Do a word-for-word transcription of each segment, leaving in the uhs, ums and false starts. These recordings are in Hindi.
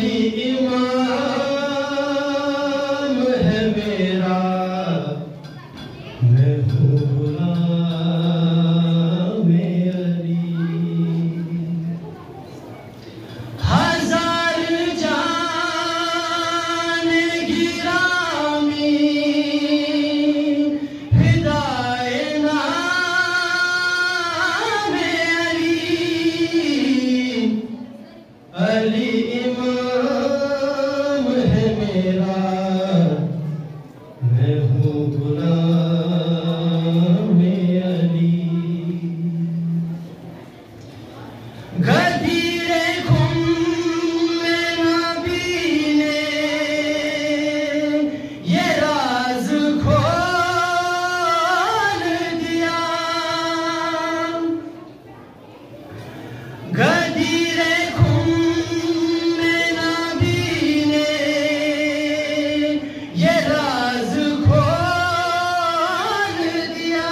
अली इमाम है मेरा, मैं हूँ गुलाम अली। हजार जान गिरामी हिदाए नाम अली, अली इमाम है मेरा, मैं हूँ गुलाम अली। गदीरे खुम में नबी ने ये राज खोल दिया, गदीरे खुम में नबी ने ये राज खोल दिया।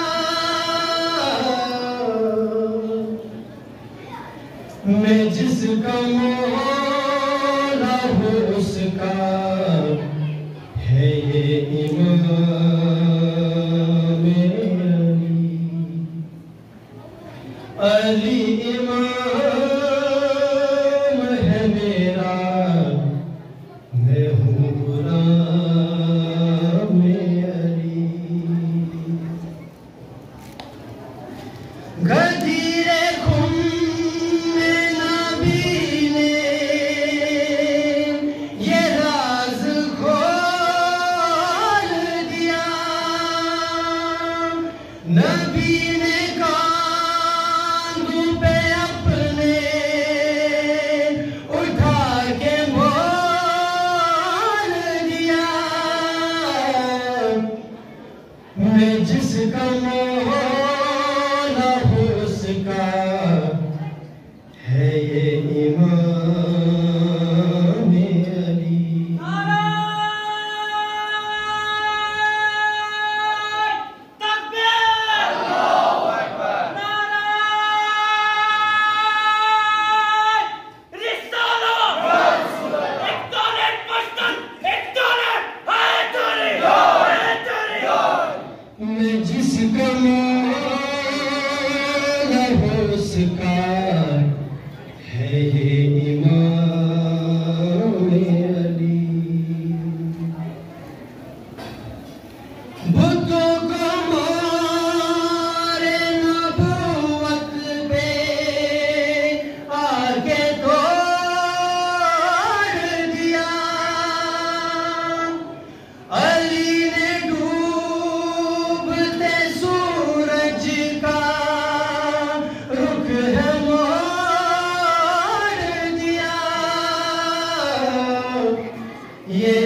मैं जिसका मौला हूँ उसका है ये इमाम अली, अली इमाम है मेरा, मैं हूँ गुलाम अली। गदीरे खुम में नबी ने ये राज खोल दिया, नबी ने कांधों पे अपने उठा के मोल दिया। मैं जिसका मौला हूँ उसका है ये इमाम अली। मैं जिसका मौला हूँ उसका है ये इमाम अली। बुतों को मारे नबूवत पे आगे तोड़ दिया, अली ने डूबते सूरज का रुख है मोड़ दिया। ये